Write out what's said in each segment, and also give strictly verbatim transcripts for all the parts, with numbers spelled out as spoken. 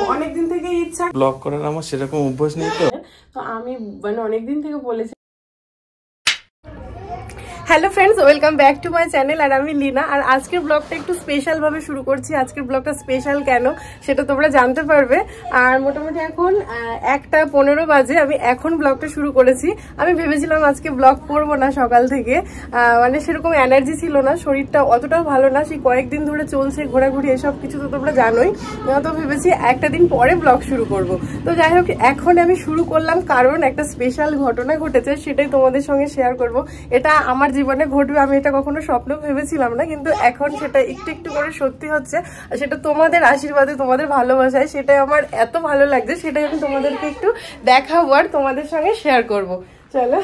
অনেকদিন থেকে ইচ্ছা ব্লগ করার, আমার সেরকম অভ্যাস নেই তো তো আমি মানে অনেকদিন থেকে বলেছি। Hello friends, welcome back to my channel. আর আমি লীনা। আর আজকের ব্লগটা একটু স্পেশাল ভাবে শুরু করছি। আজকের ব্লগটা স্পেশাল কেন সেটা তোমরা জানতে পারবে। আর মোটামুটি এখন একটা পনেরো বাজে, আমি এখন ব্লগটা শুরু করেছি। আমি ভেবেছিলাম আজকে ব্লগ করবো না সকাল থেকে, মানে সেরকম এনার্জি ছিল না, শরীরটা অতটাও ভালো না, সেই কয়েকদিন ধরে চলছে ঘোরাঘুরি এসব কিছু তো তোমরা জানোই। তো ভেবেছি একটা দিন পরে ব্লগ শুরু করব। তো যাই হোক, এখন আমি শুরু করলাম কারণ একটা স্পেশাল ঘটনা ঘটেছে, সেটাই তোমাদের সঙ্গে শেয়ার করব। এটা আমার জীবনে ঘটবে, আমি এটা কখনো স্বপ্ন ভেবেছিলাম না, কিন্তু এখন সেটা একটু একটু করে সত্যি হচ্ছে। আর সেটা তোমাদের আশীর্বাদে, তোমাদের ভালোবাসায়, সেটাই আমার এত ভালো লাগছে, সেটাই আমি তোমাদেরকে একটু দেখাবো আর তোমাদের সঙ্গে শেয়ার করব। চলো,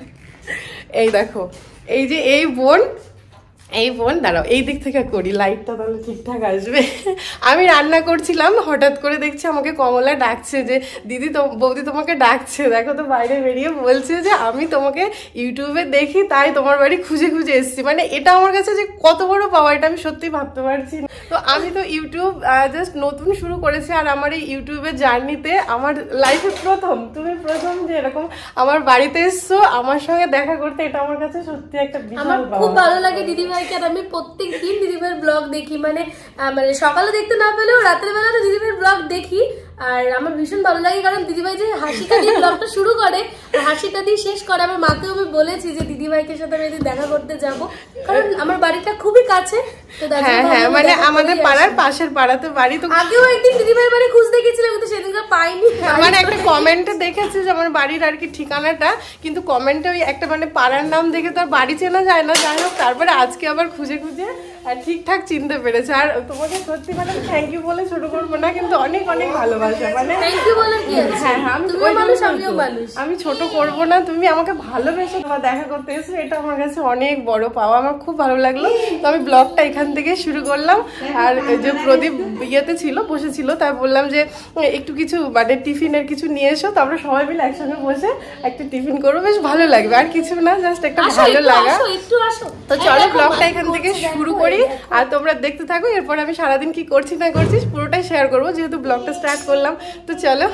এই দেখো, এই যে এই বোন, এই বোন দাঁড়াও, এই দিক থেকে করি, লাইটটা তাহলে ঠিকঠাক আসবে। আমি রান্না করছিলাম, হঠাৎ করে দেখছি আমাকে কমলা ডাকছে যে দিদি বৌদি তোমাকে ডাকছে। দেখো তো বাইরে বেরিয়ে বলছে যে আমি তোমাকে ইউটিউবে দেখি, তাই তোমার বাড়ি খুঁজে খুঁজে এসেছি। মানে এটা আমার কাছে যে কত বড় পাওয়া, এটা আমি সত্যি ভাবতে পারছি না। তো আমি তো ইউটিউব জাস্ট নতুন শুরু করেছি, আর আমার এই ইউটিউবের জার্নিতে আমার লাইফে প্রথম, তুমি প্রথম যে এরকম আমার বাড়িতে এসছো আমার সঙ্গে দেখা করতে, এটা আমার কাছে সত্যি একটা বিশাল পাওয়া। খুব ভালো লাগে দিদিভাই, আর আমি প্রত্যেক দিন দিদিভাইয়ের ব্লগ দেখি, মানে মানে সকালে দেখতে না পেলেও রাতের বেলা তো দিদিভাইয়ের ব্লগ দেখি। আর আমার ভীষণ ভালো লাগে, কারণ দিদিভাই যে হাসিটা দিয়ে ব্লগটা শুরু করে, হাসিটা দিয়ে শেষ করে। আমার মাকেও আমি বলেছি যে দিদিভাইকে সাথে আমি দেখা করতে যাব, কারণ আমার বাড়িটা খুবই কাছে। হ্যাঁ হ্যাঁ, মানে আমাদের পাড়ার পাশের পাড়াতে বাড়ি। তো আগেও একদিন দিদিভাইয়ের বাড়ি খুঁজতে গেছিলাম, কিন্তু সেদিনকে পাইনি। মানে একটা কমেন্টে দেখেছি যে আমার বাড়ির আর কি ঠিকানাটা, কিন্তু কমেন্টে ওই একটা মানে পাড়ার নাম দেখে তো আর বাড়ি চেনা যায় না। যাই হোক, তারপরে আজকে আবার খুঁজে খুঁজে আর ঠিকঠাক চিনতে পেরেছে। আর তোমাকে সত্যি মানে থ্যাংক ইউ বলে ছোট করবো না, কিন্তু অনেক অনেক ভালোবাসা। মানে থ্যাংক ইউ বলে কি আছে? হ্যাঁ হ্যাঁ, আমি ছোট করবো না, তুমি আমাকে ভালোবেসে তোমার দেখা করতে এসো, এটা আমার কাছে অনেক বড় পাওয়া। আমার খুব ভালো লাগলো। তো আমি ব্লগটা এখান থেকে শুরু করলাম। আর যে প্রদীপ ইয়েতে ছিল, বসেছিল, তাই বললাম যে একটু কিছু মানে টিফিনের কিছু নিয়ে এসো, তো আমরা সবাই মিলে একসঙ্গে বসে একটা টিফিন করবো, বেশ ভালো লাগবে। আর কিছু না, জাস্ট একটা ভালো লাগা। তো চলো ব্লগটা এখান থেকে শুরু করি, আর তোমরা দেখতে থাকো। এরপর আমি সারাদিন কি করছি না করছি পুরোটাই শেয়ার করবো, যেহেতু ব্লগটা স্টার্ট করলাম। তো চলো,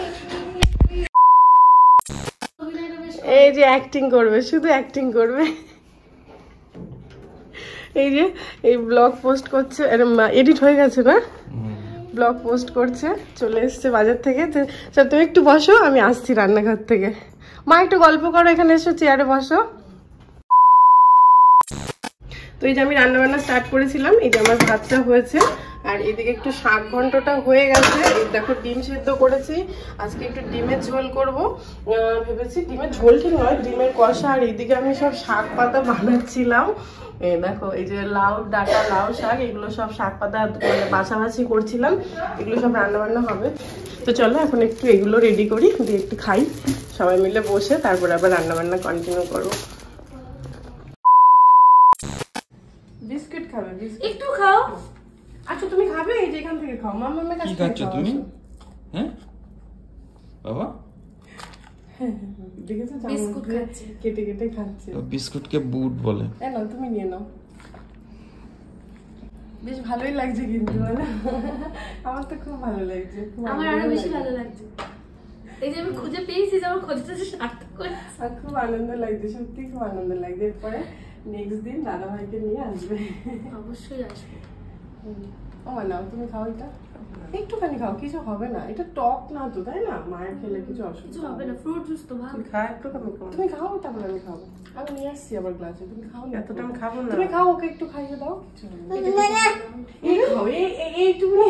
এই যে অ্যাক্টিং করবে, শুধু অ্যাক্টিং করবে। এই যে এই ব্লগ পোস্ট করছে, এডিট হয়ে গেছে না, ব্লগ পোস্ট করছে, চলে এসছে বাজার থেকে। তো তুমি একটু বসো, আমি আসছি রান্নাঘর থেকে। মা একটু গল্প করো, এখানে এসো, চেয়ারে বসো। তো এই যে আমি রান্না বান্না স্টার্ট করেছিলাম, এই যে আমার ভাতটা হয়েছে, আর এদিকে একটু শাক ঘন্টটা হয়ে গেছে। এই দেখো ডিম সেদ্ধ করেছি, আজকে একটু ডিমের ঝোল করব ভেবেছি। ডিমের ঝোল ঠিক নয়, ডিমের কষা। আর এইদিকে আমি সব শাক পাতা বানাচ্ছিলাম। এই দেখো, এই যে লাউ ডাটা, লাউ শাক, এগুলো সব শাক পাতা বাছাবাছি করছিলাম, এগুলো সব রান্না বান্না হবে। তো চলো এখন একটু এগুলো রেডি করি, দিয়ে একটু খাই সবাই মিলে বসে, তারপরে আবার রান্না বান্না কন্টিনিউ করবো। বিস্কিট খাবে? একটু খাও। আচ্ছা তুমি খাবে? এই যে এখান থেকে খাও। মাম্মা আমার কাছে খাচ্ছ তুমি? হ্যাঁ বাবা, দেখেছো বিস্কুট খাচ্ছে, কেটে কেটে খাচ্ছে। বিস্কুটকে বুট বলে। এই নাও, তুমি নিয়ে নাও। বেশ ভালোই লাগছে কিন্তু, বলো? আমার তো খুব ভালো লাগছে, আমার আরো বেশি ভালো লাগছে। এই যে আমি খুঁজে পেয়েছি, যে আমার খোঁজটা সার্থক হয়েছে। আর খুব আনন্দ লাগছে, সত্যি খুব আনন্দ লাগছে। এরপরে নেক্সট দিন দাদা ভাইকে নিয়ে আসবে। অবশ্যই আসবে। ও নাও, তুমি খাও, এটা একটুখানি খাও, কিছু হবে না, এটা টক না তো, তাই না? মায়ের খেলে কিছু অসুবিধা হবে না, ফ্রুট জুস তো ভালো। খা একটু, তুমি খাও, তারপরে আমি খাবো। আমি নিয়ে আসছি আবার গ্লাসে, তুমি খাও না, এতটা আমি খাবো না। তুমি খাও, ওকে একটু খাইয়ে দাও। এই খাও, এইটুকুনি।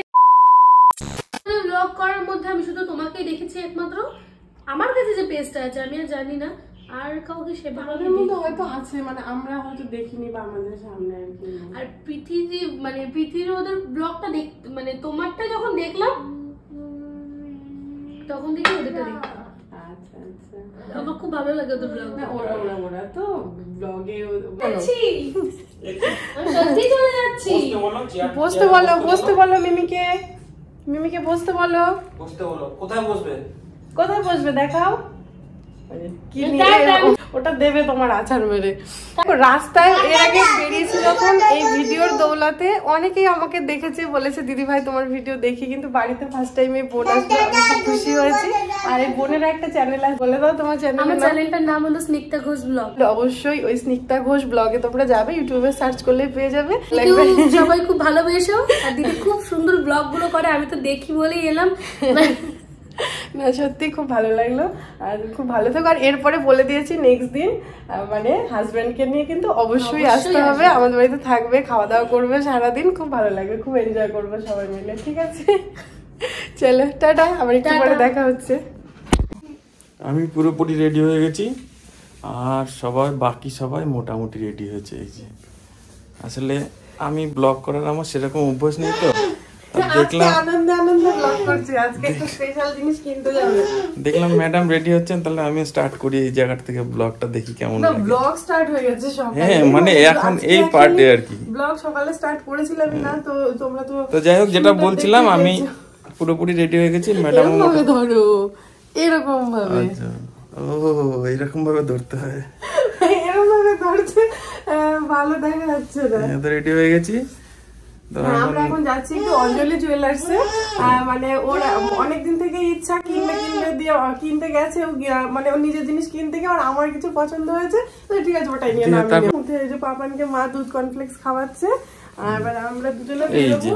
ব্লগ করার মধ্যে আমি শুধু তোমাকেই দেখেছি একমাত্র। আমার কাছে যে পেজটা আছে আমি আর জানি না, আর কাউকে সেভাবে মধ্যে হয়তো আছে, মানে আমরা হয়তো দেখিনি বা আমাদের সামনে আর কি। আর পৃথিবী মানে পৃথিবীর ওদের ব্লগটা দেখ, মানে তোমারটা যখন দেখলাম তখন দেখি ওদেরটা দেখলাম। আচ্ছা আচ্ছা, আমার খুব ভালো লাগে ওদের ব্লগ। না ওরা ওরা ওরা তো ব্লগে আছি, আমি সত্যি চলে যাচ্ছি। বসতে বলো, বসতে বলো মিমিকে, মিমিকে বসতে বলো। বসতে বলো, কোথায় বসবে? কোথায় বসবে দেখাও। কি নিয়ে ওটা দেবে তোমার আচার মেরে। রাস্তায় এর আগে বেরিয়েছি যখন এই ভিডিওর দৌলতে অনেকেই আমাকে দেখেছে, বলেছে দিদি ভাই তোমার ভিডিও দেখি, কিন্তু বাড়িতে ফার্স্ট টাইম এই বোন আসলো, আমি খুব খুশি হয়েছি। আর এই বোনের একটা চ্যানেল আছে, বলে দাও তোমার চ্যানেল। আমার চ্যানেলটার নাম হলো স্নিগ্ধা ঘোষ ব্লগ। অবশ্যই ওই স্নিগ্ধা ঘোষ ব্লগে তোমরা যাবে, ইউটিউবে সার্চ করলে পেয়ে যাবে। সবাই খুব ভালোবেসো, আর দিদি খুব সুন্দর ব্লগ গুলো করে, আমি তো দেখি বলেই এলাম। না সত্যি খুব ভালো লাগলো, আর খুব ভালো থাকো। আর এরপরে বলে দিয়েছি নেক্সট দিন মানে হাজব্যান্ডকে নিয়ে কিন্তু অবশ্যই আসতে হবে, আমাদের বাড়িতে থাকবে, খাওয়া দাওয়া করবে সারাদিন, খুব ভালো লাগবে, খুব এনজয় করবো সবাই মিলে। ঠিক আছে, চলো টাটা, আবার একটু পরে দেখা হচ্ছে। আমি পুরোপুরি রেডি হয়ে গেছি, আর সবাই বাকি সবাই মোটামুটি রেডি হয়েছে। এই যে আসলে আমি ব্লগ করার আমার সেরকম অভ্যাস নেই, তো দেখলাম আনন্দে আনন্দে ব্লগ করছি, আজকে একটা স্পেশাল জিনিস কিনতে যাবে। দেখলাম ম্যাডাম রেডি হচ্ছেন, তাহলে আমি স্টার্ট করি এই জায়গাটা থেকে, ব্লগটা দেখি কেমন লাগে। ব্লগ স্টার্ট হয়ে গেছে সকালে, হ্যাঁ মানে এখন এই পার্টে আর কি ব্লগ সকালে স্টার্ট করেছিলাম না, তো তোমরা তো তো যাই হোক, যেটা বলছিলাম আমি পুরোপুরি রেডি হয়ে গেছি। ম্যাডাম ধরো এরকম ভাবে, আচ্ছা ও এরকম ভাবে ধরতে হয়, এরকম ভাবে ধরছে, ভালো দেখা যাচ্ছে না। তো রেডি হয়ে গেছি, আমরা এখন যাচ্ছি একটু অঞ্জলি জুয়েলার্সে, মানে ওর অনেকদিন থেকে ইচ্ছা কিনবে কিনবে দিয়ে কিনতে গেছে, মানে ওর নিজের জিনিস কিনতে গিয়ে আর আমার কিছু পছন্দ হয়েছে, তো ঠিক আছে ওটাই নিয়ে নামি। এই যে পাপানকে মা দুধ কর্নফ্লেক্স খাওয়াচ্ছে, আর এবার আমরা দুজনে বেরোবো।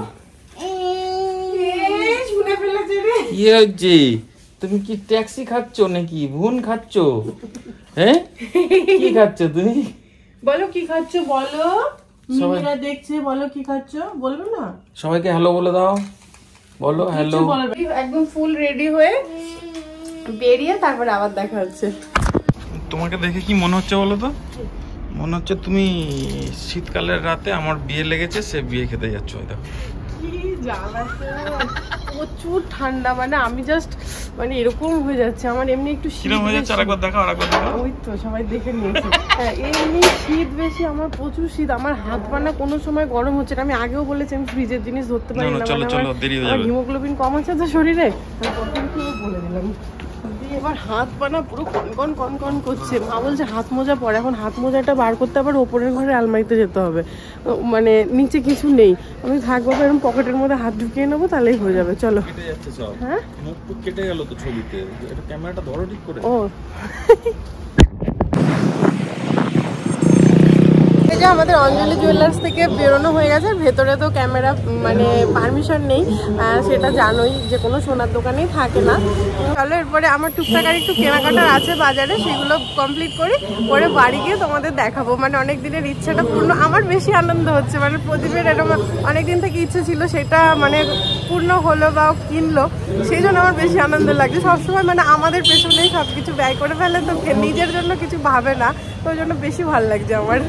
শুনে ফেলেছে রে, কি হচ্ছে? তুমি কি ট্যাক্সি খাচ্ছ নাকি ভুন খাচ্ছ? হ্যাঁ কি খাচ্ছ তুমি? বলো কি খাচ্ছ বলো, মিমিরা দেখছে, বলো কি খাচ্ছ, বলবে না? সবাইকে হ্যালো বলে দাও, বলো হ্যালো। একদম ফুল রেডি হয়ে বেরিয়ে তারপরে আবার দেখা হচ্ছে। তোমাকে দেখে কি মনে হচ্ছে বলো তো? মনে হচ্ছে তুমি শীতকালের রাতে আমার বিয়ে লেগেছে, সে বিয়ে খেতে যাচ্ছ। দেখো কি জ্বালাতে, প্রচুর ঠান্ডা, মানে আমি জাস্ট মানে এরকম হয়ে যাচ্ছে আমার, এমনি একটু শীত হয়ে যাচ্ছে। আরেকবার দেখাও, আরেকবার দেখাও। ওই তো সবাই দেখে নিয়েছে। হ্যাঁ এমনি শীত বেশি, আমার প্রচুর শীত, আমার হাত পা না কোনো সময় গরম হচ্ছে না। আমি আগেও বলেছি আমি ফ্রিজের জিনিস ধরতে পারি না, চলো চলো দেরি হয়ে যাবে। হিমোগ্লোবিন কম আছে তো শরীরে, প্রথম থেকে বলে দিলাম। এবার হাত পা না পুরো কনকন কনকন করছে, মা বলছে হাত মোজা পরে, এখন হাত মোজাটা বার করতে আবার ওপরের ঘরে আলমারিতে যেতে হবে, মানে নিচে কিছু নেই। আমি থাকবো এরকম পকেটের মধ্যে হাত ঢুকিয়ে নেবো, তাহলেই হয়ে যাবে। চলো। হ্যাঁ কেটে গেল তো ছবিতে, এটা ক্যামেরাটা ধরো ঠিক করে। ও এই যে আমাদের অঞ্জলি জুয়েলার্স থেকে বেরোনো হয়ে গেছে, ভেতরে তো ক্যামেরা মানে পারমিশন নেই, সেটা জানোই যে কোনো সোনার দোকানেই থাকে না। তাহলে এরপরে আমার টুকটাক আর একটু কেনাকাটার আছে বাজারে, সেগুলো কমপ্লিট করি, পরে বাড়ি গিয়ে তোমাদের দেখাবো। মানে অনেক দিনের ইচ্ছাটা পূর্ণ, আমার বেশি আনন্দ হচ্ছে, মানে প্রদীপের এরকম অনেকদিন থেকে ইচ্ছে ছিল, সেটা মানে পূর্ণ হলো বা কিনলো, সেই জন্য আমার বেশি আনন্দ লাগছে। সবসময় মানে আমাদের পেছনেই সব কিছু ব্যয় করে ফেলে, তো নিজের জন্য কিছু ভাবে না, তো ওই জন্য বেশি ভালো লাগছে আমার।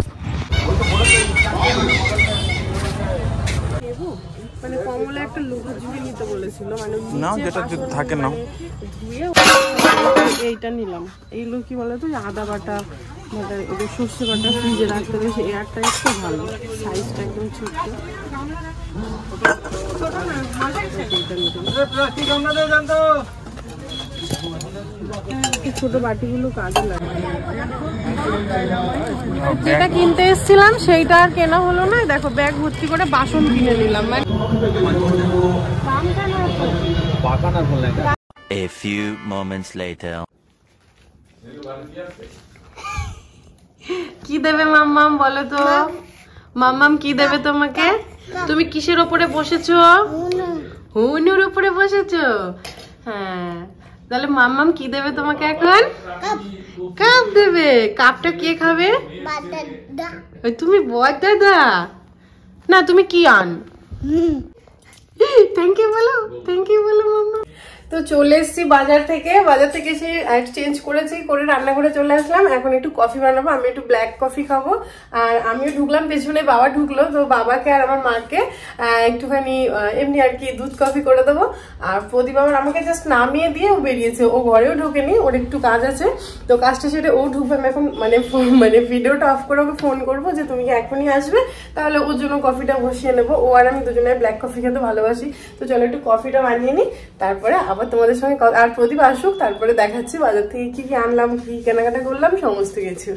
মানে কমলা একটা লোগো জুড়ে নিতে বলেছিল, মানে নাও যেটা থাকে নাও, ধুয়ে এইটা নিলাম। এইগুলো কি বলতো আদা বাটা, মানে ওদের সর্ষে বাটা ফ্রিজে রাখতে হবে, সেই এয়ারটা একটু ভালো, সাইজটা একদম ছোট। ছোট বাটিগুলো কাজে লাগে। যেটা কিনতে এসেছিলাম সেইটা আর কেনা হলো না, দেখো ব্যাগ ভর্তি করে বাসন কিনে নিলাম। মানে A few moments later. কি দেবে মাম্মাম বলো তো? মাম্মাম কি দেবে তোমাকে? তুমি কিসের ওপরে বসেছো? হুনুর উপরে বসেছো? হ্যাঁ, তাহলে মাম্মাম কি দেবে তোমাকে এখন? কাপ দেবে। কাপটা কে খাবে? তুমি বড় দাদা না, তুমি কিয়ান। থ্যাংক ইউ বলো, থ্যাংক ইউ বলো মাম্মা। তো চলে এসেছি বাজার থেকে, বাজার থেকে এসে চেঞ্জ করেছি, করে রান্না করে চলে আসলাম। এখন একটু কফি বানাবো, আমি একটু ব্ল্যাক কফি খাবো, আর আমিও ঢুকলাম পেছনে, বাবা ঢুকলো, তো বাবাকে আর আমার মাকে একটুখানি এমনি আর কি দুধ কফি করে দেবো। আর প্রদীপ আবার আমাকে জাস্ট নামিয়ে দিয়ে ও বেরিয়েছে, ও ঘরেও ঢোকেনি, ওর একটু কাজ আছে, তো কাজটা সেটা ও ঢুকবে। আমি এখন মানে মানে ভিডিওটা অফ করে ওকে ফোন করবো যে তুমি কি এখনই আসবে, তাহলে ওর জন্য কফিটা বসিয়ে নেবো। ও আর আমি দুজনে ব্ল্যাক কফি খেতে ভালোবাসি, তো চলো একটু কফিটা বানিয়ে নিই, তারপরে আবার তোমাদের সঙ্গে আর প্রদীপ আসুক, তারপরে দেখাচ্ছি বাজার থেকে কি কি আনলাম, কি কেনাকাটা করলাম সমস্ত কিছু।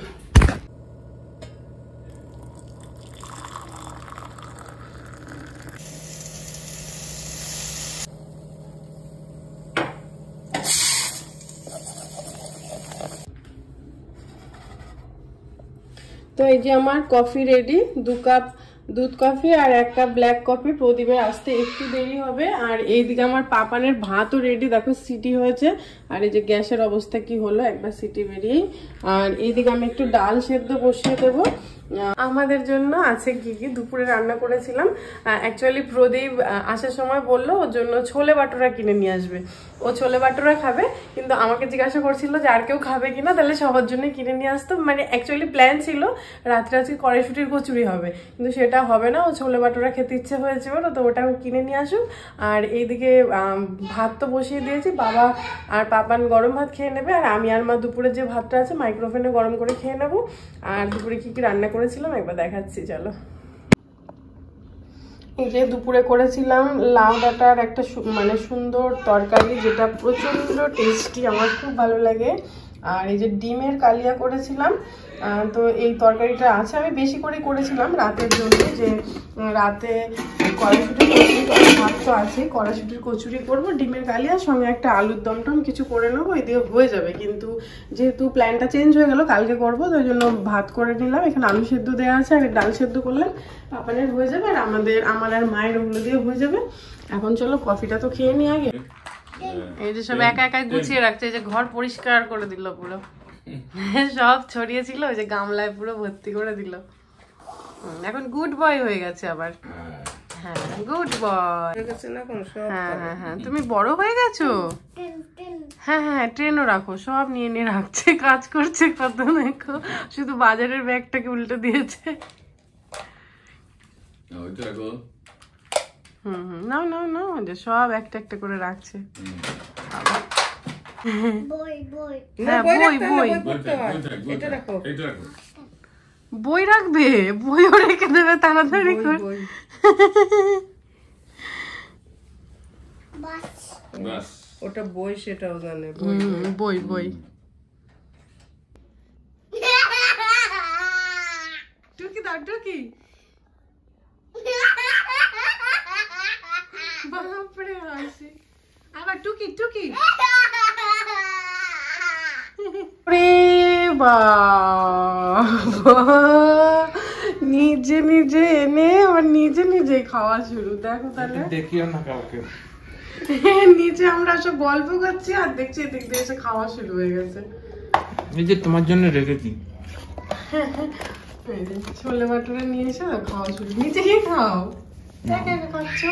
তো এই যে আমার কফি রেডি, দু কাপ দুধ কফি আর এক কাপ ব্ল্যাক কফি। প্রদীপের আসতে একটু দেরি হবে। আর এইদিকে আমার পাপানের ভাতও রেডি, দেখো সিটি হয়েছে। আর এই যে গ্যাসের অবস্থা কি হলো একবার সিটি বেরিয়েই। আর এইদিকে আমি একটু ডাল সেদ্ধ বসিয়ে দেবো। আমাদের জন্য আছে কি কি দুপুরে রান্না করেছিলাম। অ্যাকচুয়ালি প্রদীপ আসার সময় বললো ওর জন্য ছোলে বাটোরা কিনে নিয়ে আসবে, ও ছোলে বাটোরা খাবে। কিন্তু আমাকে জিজ্ঞাসা করছিল যে আর কেউ খাবে কিনা, তাহলে সবার জন্য কিনে নিয়ে আসতো। মানে অ্যাকচুয়ালি প্ল্যান ছিল রাত্রে আজকে কড়াইশুটির কচুরি হবে, কিন্তু সেটা হবে না, ও ছোলে বাটোরা খেতে ইচ্ছে হয়েছে বলো, তো ওটাও কিনে নিয়ে আসুক। আর এইদিকে ভাত তো বসিয়ে দিয়েছি, বাবা আর পাপান গরম ভাত খেয়ে নেবে, আর আমি আর মা দুপুরে যে ভাতটা আছে মাইক্রোওভেনে গরম করে খেয়ে নেবো। আর দুপুরে কি কি রান্না করেছিলাম একবার দেখাচ্ছি, চলো। এই যে দুপুরে করেছিলাম লাউ ডাঁটার একটা মানে সুন্দর তরকারি, যেটা প্রচন্ড টেস্টি, আমার খুব ভালো লাগে। আর এই যে ডিমের কালিয়া করেছিলাম। তো এই তরকারিটা আছে, আমি বেশি করে করেছিলাম রাতের জন্য, যে রাতে কড়াইশুটির কচুরি, ভাত তো আছে, কড়াইশুটির কচুরি করবো, ডিমের কালিয়ার সঙ্গে একটা আলুর দম টম কিছু করে নেবো, এই দিয়ে হয়ে যাবে। কিন্তু যেহেতু প্ল্যানটা চেঞ্জ হয়ে গেল, কালকে করবো, তো ওই জন্য ভাত করে নিলাম। এখানে আলু সেদ্ধ দেওয়া আছে, আর ডাল সেদ্ধ করলাম, পাপানের হয়ে যাবে, আর আমাদের আমার আর মায়ের ওগুলো দিয়ে হয়ে যাবে। এখন চলো কফিটা তো খেয়ে নিই আগে। এই যে সব একা একা গুছিয়ে রাখছে, এই যে ঘর পরিষ্কার করে দিল পুরো, সব ছড়িয়েছিল ওই যে গামলায় পুরো ভর্তি করে দিল। এখন গুড বয় হয়ে গেছে আবার। হ্যাঁ গুড বয় হয়ে গেছে না, হ্যাঁ হ্যাঁ হ্যাঁ তুমি বড় হয়ে গেছো। হ্যাঁ হ্যাঁ ট্রেনও রাখো, সব নিয়ে নিয়ে রাখছে, কাজ করছে কত দেখো, শুধু বাজারের ব্যাগটাকে উল্টে দিয়েছে। হুম হুম নাও নাও নাও, যে সব একটা একটা করে রাখছে। বই বই বই রাখবে, বইও রেখে দেবে তাড়াতাড়ি করে। ওটা বই, সেটাও জানে বই বই। টুকি দাও টুকি, বাপরে হাসি, আবার টুকি টুকি। নিজে নিজে এনে আবার নিজে নিজে খাওয়া শুরু, দেখো তাহলে দেখিও না কাউকে। নিচে আমরা সব গল্প করছি আর দেখছি এদিক দিয়ে এসে খাওয়া শুরু হয়ে গেছে। এই যে তোমার জন্য রেখেছি ছোলে বাটোরা নিয়ে এসে খাওয়া শুরু, নিচে গিয়ে খাও, একা একা খাচ্ছ।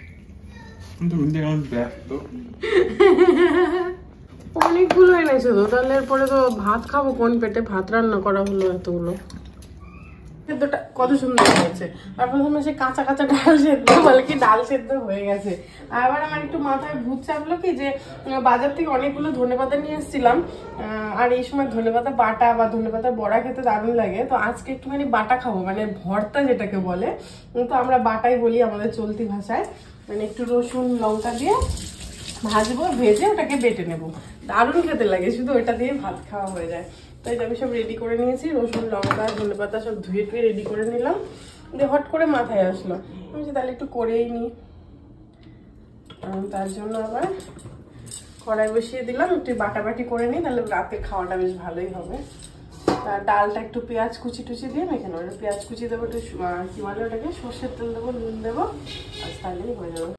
অনেকগুলো এনেছো তো, তাহলে এরপরে তো ভাত খাবো কোন পেটে, ভাত রান্না করা হলো এতগুলো। সেদ্ধটা কত সুন্দর হয়েছে, আর প্রথমে সে কাঁচা কাঁচা ডাল সেদ্ধ বলে কি ডাল সেদ্ধ হয়ে গেছে। আর আবার আমার একটু মাথায় ভূত চাপলো কি, যে বাজার থেকে অনেকগুলো ধনেপাতা নিয়ে এসেছিলাম, আর এই সময় ধনেপাতা বাটা বা ধনেপাতা বড়া খেতে দারুণ লাগে। তো আজকে একটুখানি বাটা খাবো, মানে ভর্তা যেটাকে বলে, তো আমরা বাটাই বলি আমাদের চলতি ভাষায়। মানে একটু রসুন লঙ্কা দিয়ে ভাজবো, ভেজে ওটাকে বেটে নেবো, দারুণ খেতে লাগে, শুধু ওইটা দিয়ে ভাত খাওয়া হয়ে যায়। তাই আমি সব রেডি করে নিয়েছি, রসুন লঙ্কা ধনেপাতা সব ধুয়ে টুয়ে রেডি করে নিলাম। দিয়ে হট করে মাথায় আসলো, আমি তাহলে একটু করেই নিই। তার জন্য আবার কড়াই বসিয়ে দিলাম, একটু বাটাবাটি করে নিই, তাহলে রাতে খাওয়াটা বেশ ভালোই হবে। তার ডালটা একটু পেঁয়াজ কুচি টুচি দিয়ে মেখে নেবো, পেঁয়াজ কুচি দেবো, একটু কি বলে ওটাকে সর্ষের তেল দেবো, নুন দেবো, আর তাহলেই হয়ে যাবে।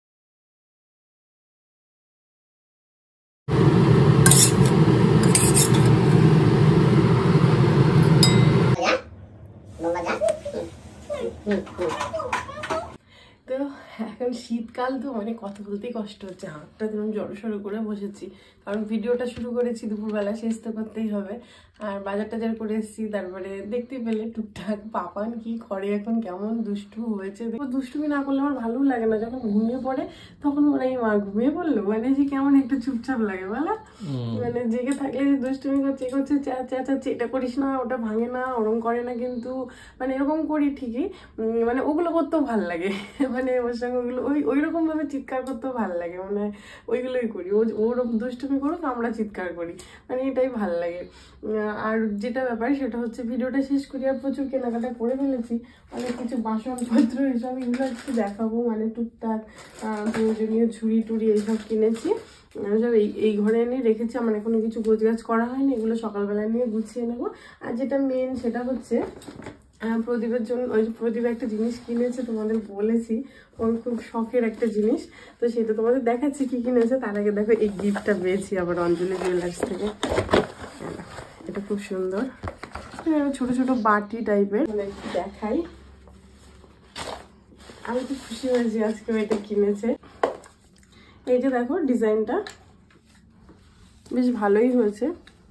তো এখন শীতকাল তো মানে কথা বলতেই কষ্ট হচ্ছে, হাতটা যেমন জড়ো সড়ো করে বসেছি, কারণ ভিডিওটা শুরু করেছি দুপুরবেলা, শেষ তো করতেই হবে। আর বাজার টাজার করে এসেছি। তারপরে দেখতে পেলে টুকটাক পাপান কি করে এখন, কেমন দুষ্টু হয়েছে। দেখো দুষ্টুমি না করলে আমার ভালো লাগে না, যখন ঘুমিয়ে পড়ে তখন মনে হয় মা ঘুমিয়ে পড়লো, মানে যে কেমন একটা চুপচাপ লাগে বলা। মানে জেগে থাকলে যে দুষ্টুমি করছে করছে চেঁচাচ্ছে, এটা করিস না, ওটা ভাঙে না, ওরকম করে না, কিন্তু মানে এরকম করি ঠিকই, মানে ওগুলো করতেও ভালো লাগে, মানে ওর সঙ্গে ওগুলো ওই ওই রকম ভাবে চিৎকার করতেও ভালো লাগে, মানে ওইগুলোই করি। ও ওরকম দুষ্টুমি করুক, আমরা চিৎকার করি, মানে এটাই ভালো লাগে। আর যেটা ব্যাপার সেটা হচ্ছে ভিডিওটা শেষ করি, আর প্রচুর কেনাকাটা করে ফেলেছি, অনেক কিছু বাসনপত্র এসব, এগুলো একটু দেখাবো, মানে টুকটাক প্রয়োজনীয় ঝুড়ি টুড়ি এইসব কিনেছি, সব এই এই ঘরে এনে রেখেছি। আমার এখনো কিছু গোছগাছ করা হয়নি, এগুলো সকালবেলা নিয়ে গুছিয়ে নেবো। আর যেটা মেন সেটা হচ্ছে প্রদীপের জন্য, ওই প্রদীপ একটা জিনিস কিনেছে, তোমাদের বলেছি, ওর খুব শখের একটা জিনিস, তো সেটা তোমাদের দেখাচ্ছি কি কিনেছে। তার আগে দেখো এই গিফটটা পেয়েছি আবার অঞ্জলি জুয়েলার্স থেকে, এটা খুব সুন্দর, ছোট ছোট বাটি টাইপের, মানে একটু দেখাই। আমি খুব খুশি হয়েছি আজকে এটা কিনেছে। এই যে দেখো ডিজাইনটা বেশ ভালোই হয়েছে।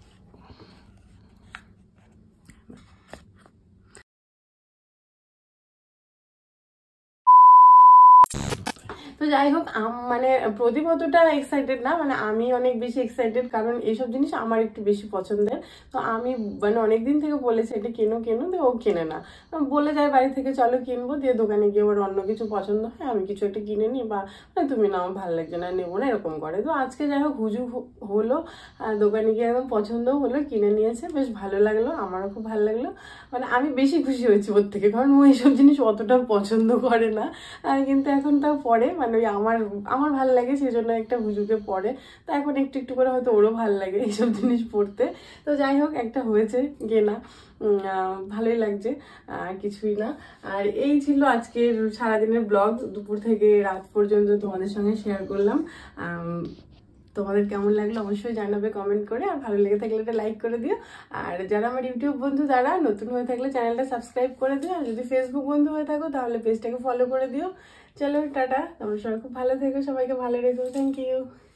তো যাই হোক, মানে প্রদীপ অতটা এক্সাইটেড না, মানে আমি অনেক বেশি এক্সাইটেড, কারণ এইসব জিনিস আমার একটু বেশি পছন্দের। তো আমি মানে অনেকদিন থেকে বলেছি এটা কেনো কেনো, তো ও কেনে না, বলে যায় বাড়ি থেকে চলো কিনবো, দিয়ে দোকানে গিয়ে আবার অন্য কিছু পছন্দ হয়, আমি কিছু একটা কিনে নিই, বা তুমি না আমার ভালো লাগছে না নেবো না, এরকম করে। তো আজকে যাই হোক হুজুগ হলো, দোকানে গিয়ে একদম পছন্দও হলো, কিনে নিয়েছে, বেশ ভালো লাগলো, আমারও খুব ভালো লাগলো। মানে আমি বেশি খুশি হয়েছি ওর থেকে, কারণ ও এইসব জিনিস অতটা পছন্দ করে না, কিন্তু এখন তাও পরে, মানে ওই আমার আমার ভালো লাগে সেই জন্য একটা হুজুকে পরে, তো এখন একটু একটু করে হয়তো ওরও ভালো লাগে এইসব জিনিস পড়তে। তো যাই হোক একটা হয়েছে কেনা, ভালোই লাগছে, আর কিছুই না। আর এই ছিল আজকের সারাদিনের ব্লগ, দুপুর থেকে রাত পর্যন্ত তোমাদের সঙ্গে শেয়ার করলাম। তোমাদের কেমন লাগলো অবশ্যই জানাবে কমেন্ট করে, আর ভালো লেগে থাকলে এটা লাইক করে দিও। আর যারা আমার ইউটিউব বন্ধু তারা নতুন হয়ে থাকলে চ্যানেলটা সাবস্ক্রাইব করে দিও, আর যদি ফেসবুক বন্ধু হয়ে থাকো তাহলে পেজটাকে ফলো করে দিও। চলো টাটা, তোমার সবাই খুব ভালো থেকো, সবাইকে ভালো রেখো, থ্যাংক ইউ।